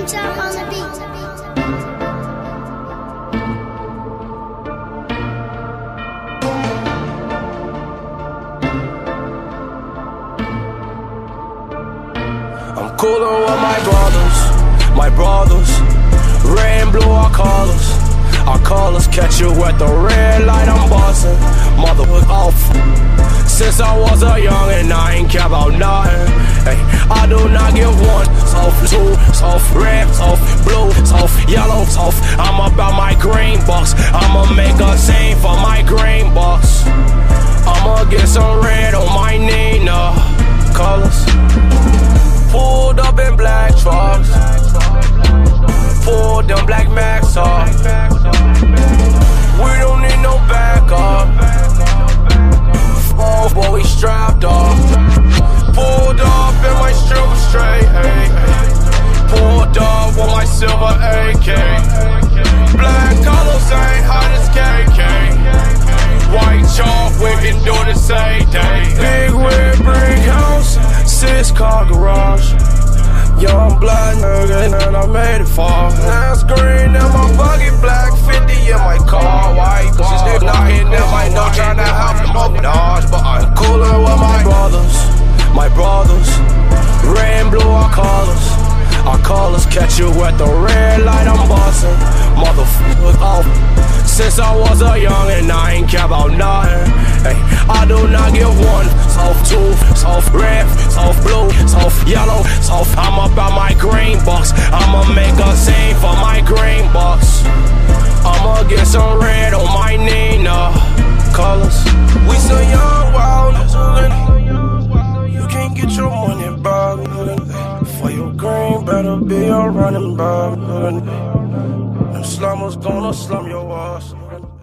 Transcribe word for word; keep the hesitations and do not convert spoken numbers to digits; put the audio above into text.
Boomtown on the beat. I'm coolin' with my brothers, my brothers. Red and blue our colors, our colors. Catch you at the red light, I'm bustin', motherfucker off. Since I was a youngin', I ain't care about nothing. Hey, I do not give one. Soft two, soft red, soft blue, soft yellow, soft. I'm about my green bucks. I'ma make a scene for my green bucks. I'ma get some red on my Nina colors. Pulled up in black trucks, pulled them black Max off. We don't need no backup. Oh boy, we strapped off. Pulled up in my stripper straight, hey, hey. Pulled up with my silver A K. Black colors ain't hot as K K. White chalk, we can do the same day. Big red brick house, six car garage. Young blood nigga, and I made it far. Now it's green in my buggy, black fifty in my car. White cars, niggas knocking at my door, trying to help them up dodge. But I'm coolin' with my brothers, my brothers. Red and blue our colors, our colors. Catch you at the red light, I'm bustin', motherfucker off. Since I was a youngin', I ain't care about nothing. Hey, I do not give one. Soft two, soft red, soft blue, soft yellow, soft. I'm about my green bucks. I'ma make a scene for my green bucks. I'ma get some red on my Nina colors. We so young, wild, you can't get your money back. For your green, better be a running back. Them slummers gonna slum your ass.